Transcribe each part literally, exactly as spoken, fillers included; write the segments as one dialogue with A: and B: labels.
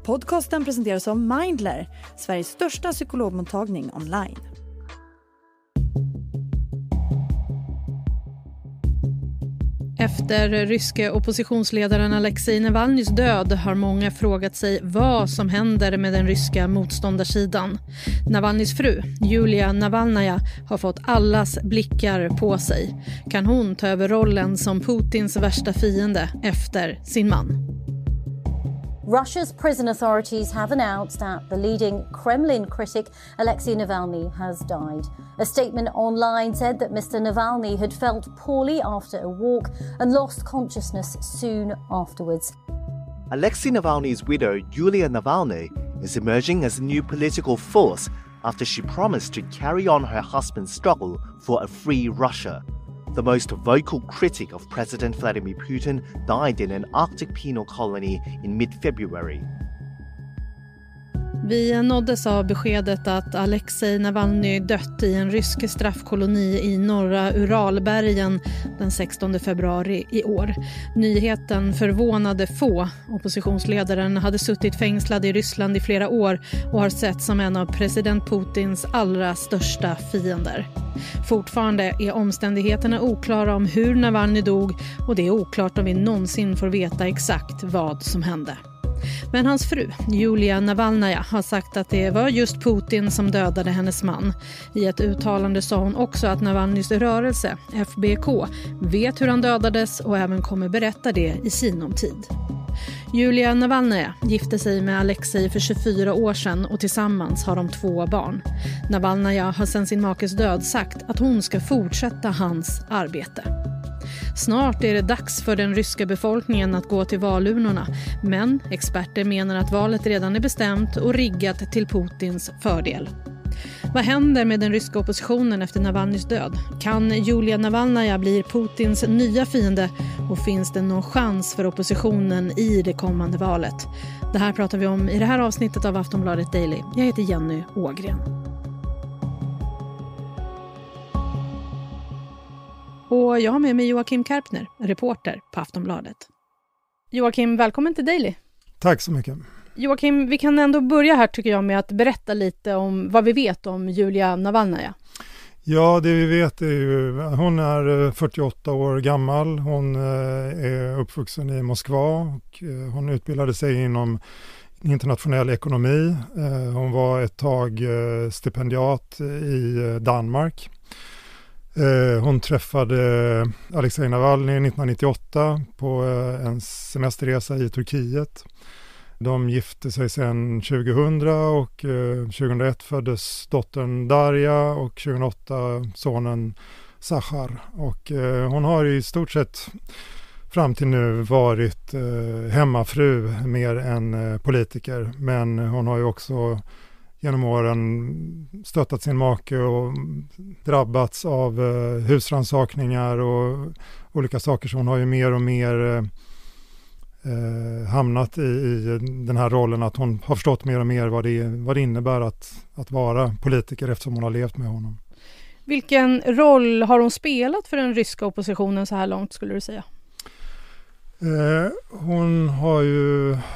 A: Podcasten presenteras av Mindler, Sveriges största psykologmottagning online.
B: Efter ryske oppositionsledaren Alexej Navalnys död har många frågat sig vad som händer med den ryska motståndarsidan. Navalnys fru, Julia Navalnaja, har fått allas blickar på sig. Kan hon ta över rollen som Putins värsta fiende efter sin man?
C: Russia's prison authorities have announced that the leading Kremlin critic Alexei Navalny has died. A statement online said that Mister Navalny had felt poorly after a walk and lost consciousness soon afterwards.
D: Alexei Navalny's widow, Yulia Navalny, is emerging as a new political force after she promised to carry on her husband's struggle for a free Russia. The most vocal critic of President Vladimir Putin died in an Arctic penal colony in mid-February.
B: Vi nåddes av beskedet att Alexej Navalny dött i en rysk straffkoloni i norra Uralbergen den sextonde februari i år. Nyheten förvånade få. Oppositionsledaren hade suttit fängslad i Ryssland i flera år och har sett som en av president Putins allra största fiender. Fortfarande är omständigheterna oklara om hur Navalny dog och det är oklart om vi någonsin får veta exakt vad som hände. Men hans fru, Julia Navalnaja, har sagt att det var just Putin som dödade hennes man. I ett uttalande sa hon också att Navalnys rörelse, F B K, vet hur han dödades och även kommer berätta det i sinom tid. Julia Navalnaja gifte sig med Alexej för tjugofyra år sedan och tillsammans har de två barn. Navalnaja har sedan sin makes död sagt att hon ska fortsätta hans arbete. Snart är det dags för den ryska befolkningen att gå till valurnorna, men experter menar att valet redan är bestämt och riggat till Putins fördel. Vad händer med den ryska oppositionen efter Navalnys död? Kan Julia Navalnaja bli Putins nya fiende och finns det någon chans för oppositionen i det kommande valet? Det här pratar vi om i det här avsnittet av Aftonbladet Daily. Jag heter Jenny Ågren. Och jag har med mig Joakim Karpner, reporter på Aftonbladet. Joakim, välkommen till Daily.
E: Tack så mycket.
B: Joakim, vi kan ändå börja här tycker jag med att berätta lite om vad vi vet om Julia Navalnaja.
E: Ja, det vi vet är ju hon är fyrtioåtta år gammal. Hon är uppvuxen i Moskva och hon utbildade sig inom internationell ekonomi. Hon var ett tag stipendiat i Danmark. Hon träffade Alexej Navalny nittonhundranittioåtta på en semesterresa i Turkiet. De gifte sig sedan tjugohundra och tjugohundraett föddes dottern Darja och tjugohundraåtta sonen Sachar. Och hon har i stort sett fram till nu varit hemmafru mer än politiker. Men hon har ju också genom åren stöttat sin make och drabbats av eh, husrannsakningar och olika saker. Så hon har ju mer och mer eh, hamnat i, i den här rollen att hon har förstått mer och mer vad det, vad det innebär att, att vara politiker eftersom hon har levt med honom.
B: Vilken roll har hon spelat för den ryska oppositionen så här långt skulle du säga?
E: Eh, hon har ju... Eh,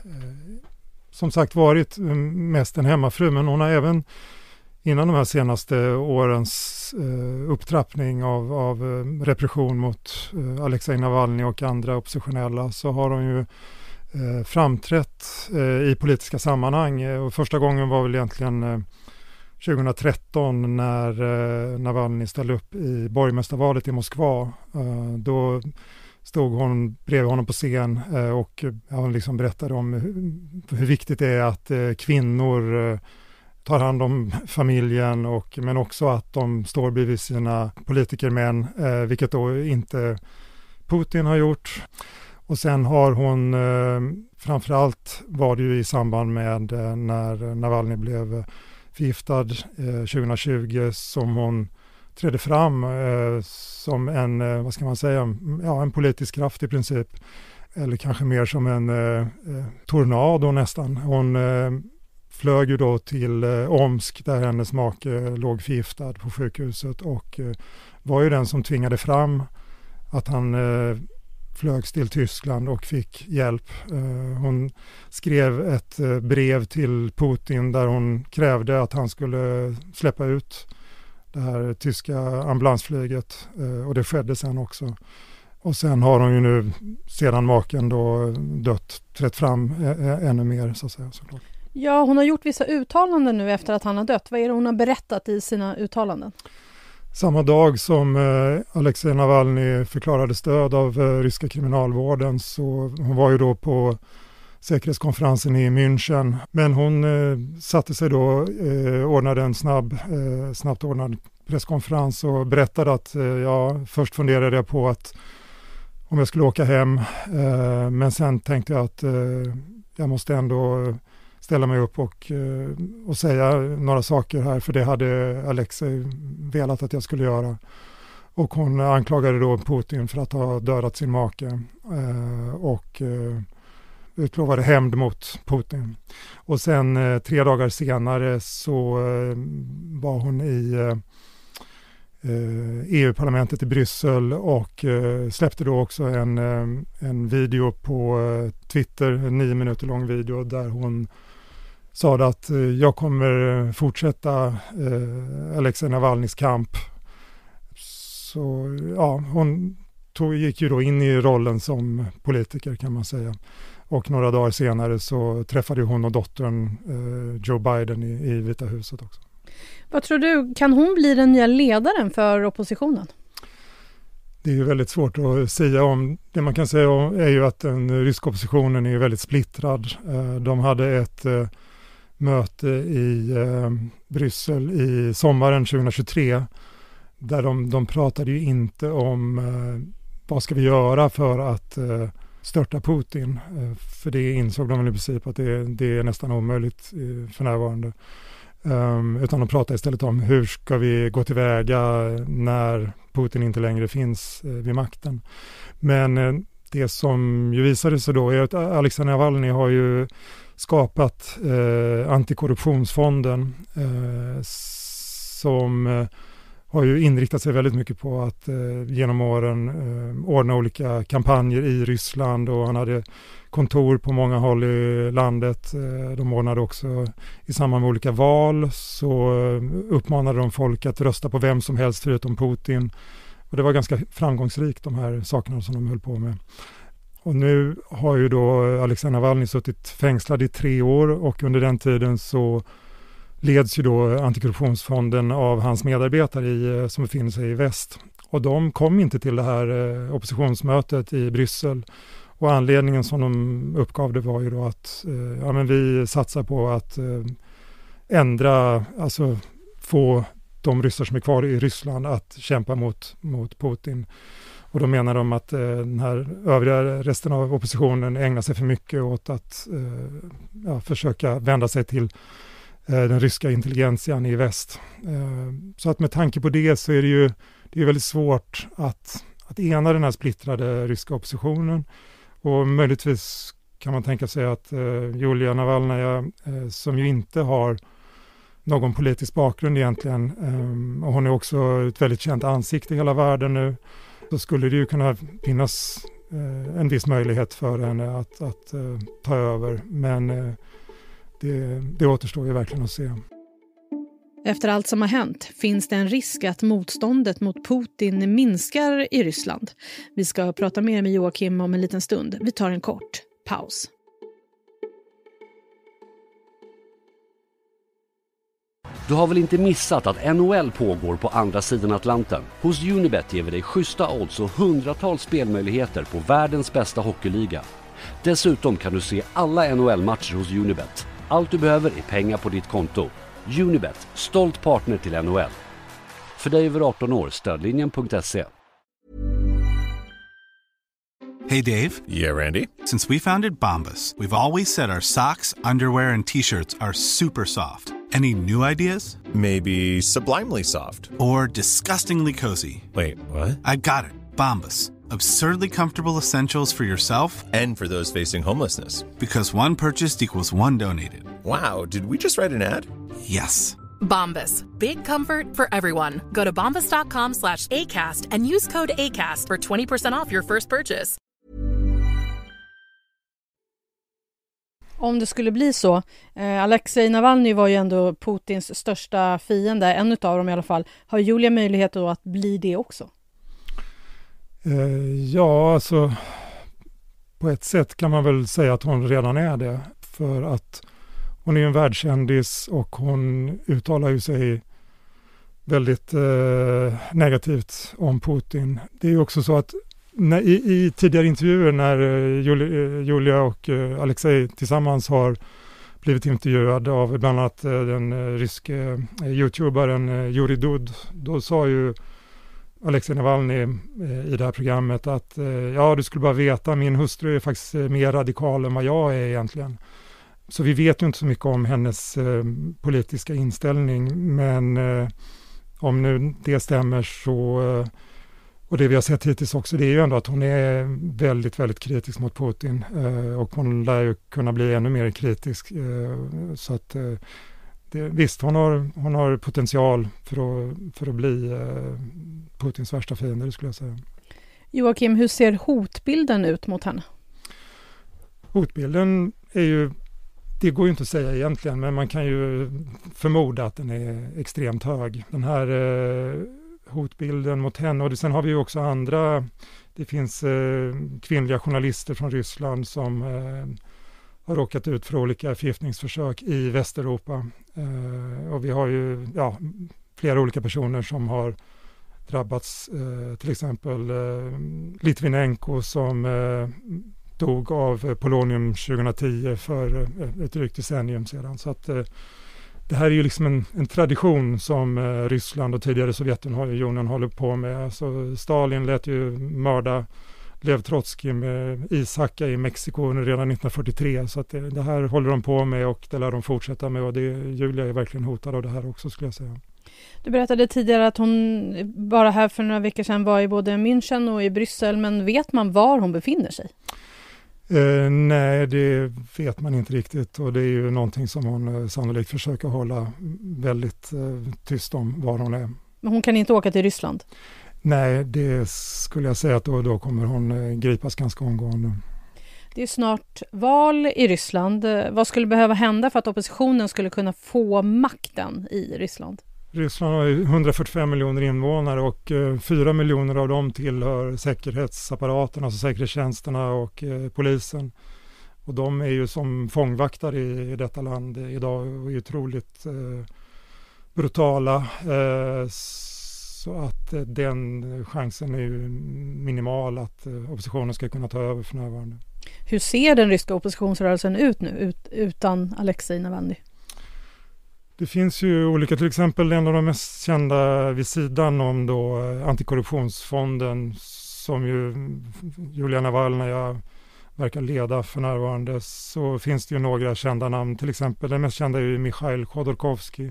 E: som sagt varit mest en hemmafru, men hon har även innan de här senaste årens eh, upptrappning av, av repression mot eh, Alexej Navalny och andra oppositionella så har hon ju eh, framträtt eh, i politiska sammanhang. Och första gången var väl egentligen eh, tjugohundratretton när eh, Navalny ställde upp i borgmästarvalet i Moskva. Eh, då stod hon bredvid honom på scen eh, och ja, liksom berättade om hur, hur viktigt det är att eh, kvinnor eh, tar hand om familjen och, men också att de står bredvid sina politikermän, eh, vilket då inte Putin har gjort. Och sen har hon, eh, framförallt var det ju i samband med eh, när Navalny blev förgiftad eh, tjugohundratjugo som hon trädde fram eh, som en, eh, vad ska man säga, ja, en politisk kraft i princip. Eller kanske mer som en eh, tornado nästan. Hon eh, flög ju då till eh, Omsk där hennes make låg förgiftad på sjukhuset och eh, var ju den som tvingade fram att han eh, flögs till Tyskland och fick hjälp. Hon skrev ett brev till Putin där hon krävde att han skulle släppa ut det här tyska ambulansflyget, och det skedde sen också. Och sen har hon ju nu sedan maken då dött trätt fram ännu mer så att säga, såklart.
B: Ja, hon har gjort vissa uttalanden nu efter att han har dött. Vad är det hon har berättat i sina uttalanden?
E: Samma dag som eh, Alexej Navalny förklarade stöd av eh, ryska kriminalvården, så hon var ju då på säkerhetskonferensen i München. Men hon eh, satte sig då, eh, ordnade en snabb, eh, snabbt ordnad presskonferens och berättade att eh, ja, först funderade jag på att om jag skulle åka hem, eh, men sen tänkte jag att eh, jag måste ändå ställa mig upp och, och säga några saker här, för det hade Alexej velat att jag skulle göra. Och hon anklagade då Putin för att ha dödat sin make och utlovade hämnd mot Putin. Och sen tre dagar senare så var hon i E U-parlamentet i Bryssel och släppte då också en, en video på Twitter, en nio minuter lång video där hon sa att jag kommer fortsätta eh, Alexej Navalnys kamp. Så ja, hon tog, gick ju då in i rollen som politiker kan man säga. Och några dagar senare så träffade hon och dottern eh, Joe Biden i, i Vita huset också.
B: Vad tror du, kan hon bli den nya ledaren för oppositionen?
E: Det är ju väldigt svårt att säga om. Det man kan säga om är ju att den ryska oppositionen är väldigt splittrad. Eh, de hade ett eh, möte i eh, Bryssel i sommaren tjugohundratjugotre där de, de pratade ju inte om eh, vad ska vi göra för att eh, störta Putin, eh, för det insåg de väl i princip att det, det är nästan omöjligt eh, för närvarande. Um, utan de pratade istället om hur ska vi gå tillväga när Putin inte längre finns eh, vid makten. Men eh, det som ju visade sig då är att Alexej Navalny har ju skapat eh, antikorruptionsfonden eh, som eh, har ju inriktat sig väldigt mycket på att eh, genom åren eh, ordna olika kampanjer i Ryssland, och han hade kontor på många håll i landet. Eh, de ordnade också i samband med olika val, så eh, uppmanade de folk att rösta på vem som helst förutom Putin. Och det var ganska framgångsrikt, de här sakerna som de höll på med. Och nu har ju då Alexej Navalny suttit fängslad i tre år, och under den tiden så leds ju då antikorruptionsfonden av hans medarbetare i, som befinner sig i väst. Och de kom inte till det här eh, oppositionsmötet i Bryssel. Och anledningen som de uppgav det var ju då att eh, ja, men vi satsar på att eh, ändra, alltså få de ryssar som är kvar i Ryssland att kämpa mot, mot Putin. Och då menar de att eh, den här övriga resten av oppositionen ägnar sig för mycket åt att eh, ja, försöka vända sig till eh, den ryska intelligensian i väst. Eh, så att med tanke på det så är det ju det är väldigt svårt att, att ena den här splittrade ryska oppositionen. Och möjligtvis kan man tänka sig att eh, Julia Navalnaja, eh, som ju inte har någon politisk bakgrund egentligen, eh, och hon är också ett väldigt känt ansikte i hela världen nu, så skulle det ju kunna finnas eh, en viss möjlighet för henne att, att eh, ta över. Men eh, det, det återstår ju verkligen att se.
B: Efter allt som har hänt finns det en risk att motståndet mot Putin minskar i Ryssland. Vi ska prata mer med Joakim om en liten stund. Vi tar en kort paus.
F: Du har väl inte missat att N H L pågår på andra sidan Atlanten? Hos Unibet ger vi dig schyssta odds och hundratals spelmöjligheter på världens bästa hockeyliga. Dessutom kan du se alla N H L-matcher hos Unibet. Allt du behöver är pengar på ditt konto. Unibet, stolt partner till N H L. För dig över arton år, stödlinjen punkt se.
G: Hey Dave.
H: Yeah, Randy.
G: Since we founded Bombas, we've always said our socks, underwear and t-shirts are super soft. Any new ideas?
H: Maybe sublimely soft.
G: Or disgustingly cozy.
H: Wait, what?
G: I got it. Bombas. Absurdly comfortable essentials for yourself
H: and for those facing homelessness.
G: Because one purchased equals one donated.
H: Wow, did we just write an ad?
G: Yes.
I: Bombas. Big comfort for everyone. Go to bombas dot com slash ACAST and use code ACAST for twenty percent off your first purchase.
B: Om det skulle bli så, eh, Alexej Navalny var ju ändå Putins största fiende, en utav dem i alla fall. Har Julia möjlighet då att bli det också?
E: Eh, ja, alltså på ett sätt kan man väl säga att hon redan är det. För att hon är en världskändis och hon uttalar ju sig väldigt eh, negativt om Putin. Det är ju också så att när, i, i tidigare intervjuer när eh, Julia, Julia och eh, Alexej tillsammans har blivit intervjuad av bland annat eh, den eh, ryske eh, youtuberen eh, Yuri Dud, då sa ju Alexej Navalny eh, i det här programmet att eh, ja, du skulle bara veta, min hustru är faktiskt eh, mer radikal än vad jag är egentligen. Så vi vet ju inte så mycket om hennes eh, politiska inställning, men eh, om nu det stämmer så, eh, och det vi har sett hittills också, det är ju ändå att hon är väldigt, väldigt kritisk mot Putin eh, och hon lär ju kunna bli ännu mer kritisk. Eh, så att eh, det, visst, hon har, hon har potential för att, för att bli eh, Putins värsta fiende, det skulle jag säga.
B: Joakim, hur ser hotbilden ut mot henne?
E: Hotbilden är ju, det går ju inte att säga egentligen, men man kan ju förmoda att den är extremt hög. Den här eh, hotbilden mot henne, och sen har vi ju också andra, det finns eh, kvinnliga journalister från Ryssland som eh, har råkat ut för olika förgiftningsförsök i Västeuropa. Eh, och vi har ju ja, flera olika personer som har drabbats, eh, till exempel eh, Litvinenko som eh, dog av polonium tjugohundratio för ett drygt decennium sedan. Så att eh, det här är ju liksom en, en tradition som eh, Ryssland och tidigare Sovjetunionen håller på med. Alltså Stalin lät ju mörda Lev Trotskij med ishacka i Mexiko redan nittonhundrafyrtiotre. Så att det, det här håller de på med och det lär de fortsätta med. Och det, Julia är verkligen hotad av det här också, skulle jag säga.
B: Du berättade tidigare att hon bara här för några veckor sedan var i både München och i Bryssel. Men vet man var hon befinner sig?
E: Eh, nej, det vet man inte riktigt, och det är ju någonting som hon eh, sannolikt försöker hålla väldigt eh, tyst om var hon är.
B: Men hon kan inte åka till Ryssland?
E: Nej, det skulle jag säga att då, då kommer hon eh, gripas ganska omgående.
B: Det är snart val i Ryssland. Vad skulle behöva hända för att oppositionen skulle kunna få makten i Ryssland?
E: Ryssland har hundrafyrtiofem miljoner invånare och eh, fyra miljoner av dem tillhör säkerhetsapparaten, alltså säkerhetstjänsterna och eh, polisen. Och de är ju som fångvaktare i, i detta land idag och är otroligt eh, brutala. Eh, så att eh, den chansen är ju minimal att eh, oppositionen ska kunna ta över för närvarande.
B: Hur ser den ryska oppositionsrörelsen ut nu ut, utan Alexej Navalny?
E: Det finns ju olika, till exempel en av de mest kända vid sidan om då antikorruptionsfonden som ju Julia Navalny verkar leda för närvarande, så finns det ju några kända namn. Till exempel den mest kända är ju Mikhail Khodorkovsky,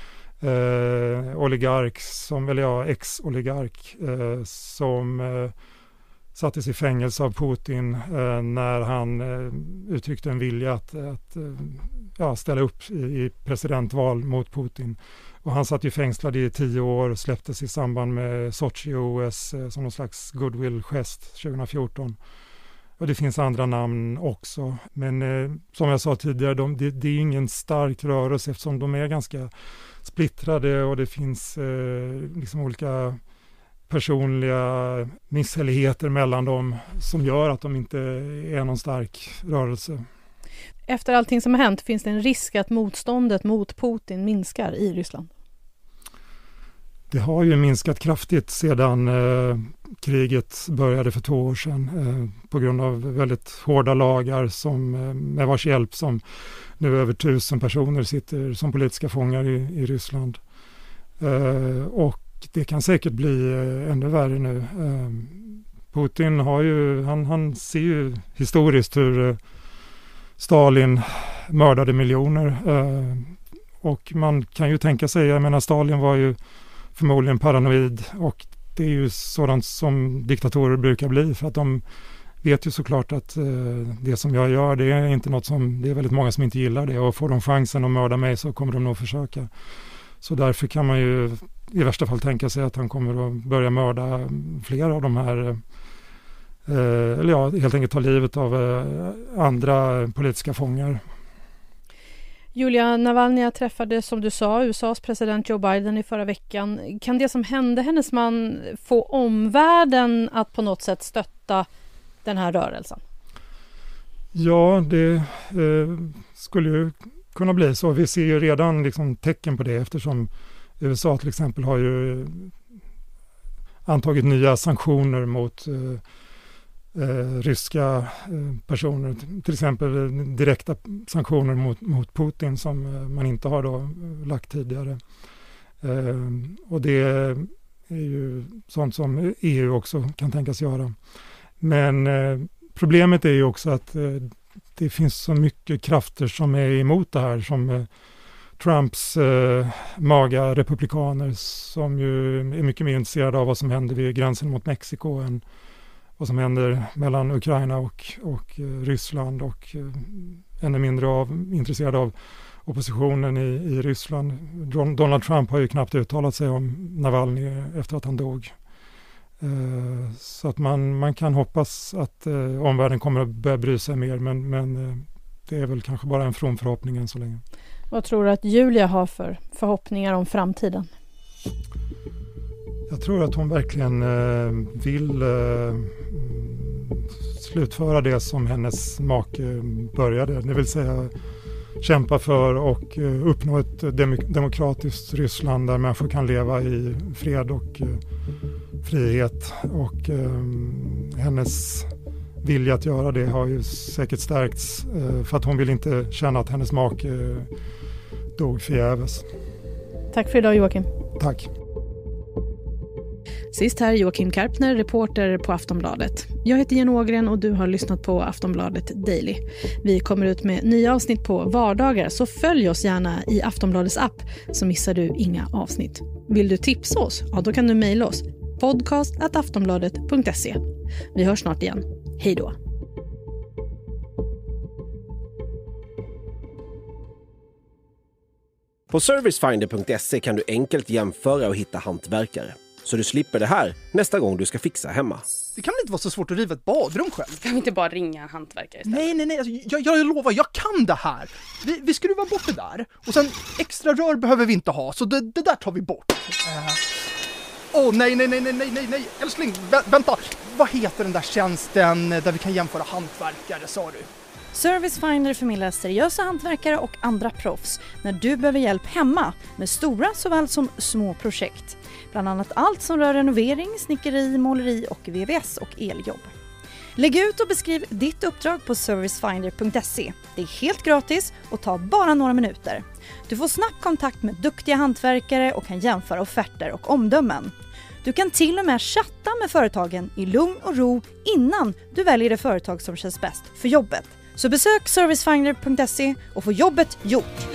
E: eh, oligark, som, eller ja, ex-oligark eh, som eh, sattes i fängelse av Putin eh, när han eh, uttryckte en vilja att, att eh, ja, ställa upp i, i presidentval mot Putin. Och han satt ju fängslad i tio år och släpptes i samband med Sochi-O S eh, som någon slags goodwill-gest tjugohundrafjorton. Och det finns andra namn också. Men eh, som jag sa tidigare, de, det, det är ingen stark rörelse eftersom de är ganska splittrade och det finns eh, liksom olika personliga misshälligheter mellan dem som gör att de inte är någon stark rörelse.
B: Efter allting som har hänt, finns det en risk att motståndet mot Putin minskar i Ryssland?
E: Det har ju minskat kraftigt sedan eh, kriget började för två år sedan eh, på grund av väldigt hårda lagar som, eh, med vars hjälp som nu över tusen personer sitter som politiska fångar i, i Ryssland. Eh, och det kan säkert bli eh, ännu värre nu. Eh, Putin har ju, han, han ser ju historiskt hur eh, Stalin mördade miljoner eh, och man kan ju tänka sig, jag menar Stalin var ju förmodligen paranoid och det är ju sådant som diktatorer brukar bli för att de vet ju såklart att eh, det som jag gör det är inte något som, det är väldigt många som inte gillar det och får de chansen att mörda mig så kommer de nog försöka. Så därför kan man ju i värsta fall tänka sig att han kommer att börja mörda flera av de här eh, eller ja, helt enkelt ta livet av eh, andra politiska fångar.
B: Julia Navalny träffade, som du sa, U S A:s president Joe Biden i förra veckan. Kan det som hände hennes man få omvärlden att på något sätt stötta den här rörelsen?
E: Ja, det eh, skulle ju kunna bli så. Vi ser ju redan liksom tecken på det, eftersom U S A till exempel har ju antagit nya sanktioner mot eh, eh, ryska eh, personer. Till exempel direkta sanktioner mot, mot Putin som eh, man inte har då lagt tidigare. Eh, och det är ju sånt som E U också kan tänkas göra. Men eh, problemet är ju också att eh, det finns så mycket krafter som är emot det här, som eh, Trumps eh, maga republikaner som ju är mycket mer intresserade av vad som händer vid gränsen mot Mexiko än vad som händer mellan Ukraina och, och eh, Ryssland, och eh, ännu mindre av, intresserade av oppositionen i, i Ryssland. Donald Trump har ju knappt uttalat sig om Navalny efter att han dog. Eh, så att man, man kan hoppas att eh, omvärlden kommer att börja bry sig mer, men, men eh, det är väl kanske bara en from förhoppning än så länge.
B: Vad tror du att Julia har för förhoppningar om framtiden?
E: Jag tror att hon verkligen eh, vill eh, slutföra det som hennes make började. Det vill säga kämpa för och eh, uppnå ett dem- demokratiskt Ryssland där människor kan leva i fred och eh, frihet. Och eh, hennes vilja att göra det har ju säkert stärkts eh, för att hon vill inte känna att hennes make eh, dog förgäves.
B: Tack för idag, Joakim.
E: Tack.
B: Sist här Joakim Karpner, reporter på Aftonbladet. Jag heter Jenny Ågren och du har lyssnat på Aftonbladet Daily. Vi kommer ut med nya avsnitt på vardagar, så följ oss gärna i Aftonbladets app så missar du inga avsnitt. Vill du tipsa oss? Ja, då kan du mejla oss. podcast at aftonbladet punkt se. Vi hörs snart igen. Hej då!
J: På servicefinder punkt se kan du enkelt jämföra och hitta hantverkare. Så du slipper det här nästa gång du ska fixa hemma.
K: Det kan väl inte vara så svårt att riva ett badrum själv?
L: Kan vi inte bara ringa en hantverkare istället?
K: Nej, nej, nej. Alltså, jag, jag lovar, jag kan det här. Vi, vi skruvar bort det där. Och sen extra rör behöver vi inte ha, så det, det där tar vi bort. Åh, uh. oh, nej, nej, nej, nej, nej, nej, nej. Älskling, vä- vänta. Vad heter den där tjänsten där vi kan jämföra hantverkare, sa du?
A: Servicefinder förmedlar seriösa hantverkare och andra proffs när du behöver hjälp hemma med stora såväl som små projekt. Bland annat allt som rör renovering, snickeri, måleri och V V S och eljobb. Lägg ut och beskriv ditt uppdrag på servicefinder punkt se. Det är helt gratis och tar bara några minuter. Du får snabbt kontakt med duktiga hantverkare och kan jämföra offerter och omdömen. Du kan till och med chatta med företagen i lugn och ro innan du väljer det företag som känns bäst för jobbet. Så besök servicefinder punkt se och få jobbet gjort.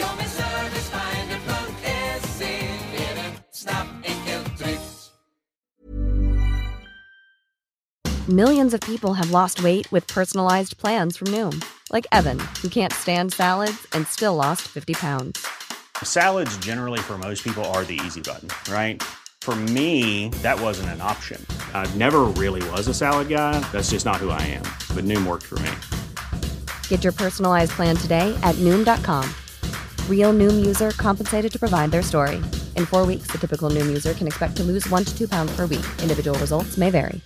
M: Millions of people have lost weight with personalized plans from Noom. Like Evan, who can't stand salads and still lost fifty pounds.
N: Salads generally for most people are the easy button, right? For me, that wasn't an option. I never really was a salad guy. That's just not who I am. But Noom worked for me.
M: Get your personalized plan today at Noom dot com. Real Noom user compensated to provide their story. In four weeks, the typical Noom user can expect to lose one to two pounds per week. Individual results may vary.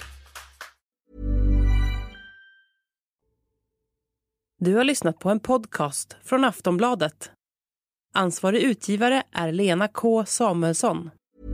O: Du har lyssnat på en podcast från Aftonbladet. Ansvarig utgivare är Lena K. Samuelsson.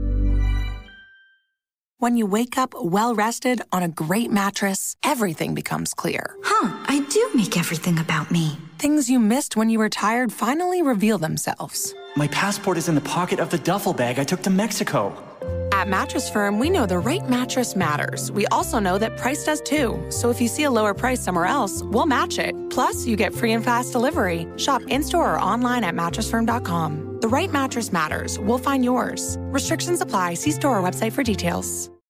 I: When you wake up well-rested on a great mattress, everything becomes clear.
P: Huh, I do make everything about me.
I: Things you missed when you were tired finally reveal themselves.
Q: My passport is in the pocket of the duffel bag I took to Mexico.
I: At Mattress Firm, we know the right mattress matters. We also know that price does too. So if you see a lower price somewhere else, we'll match it. Plus, you get free and fast delivery. Shop in-store or online at mattress firm dot com. The right mattress matters. We'll find yours. Restrictions apply. See store or website for details.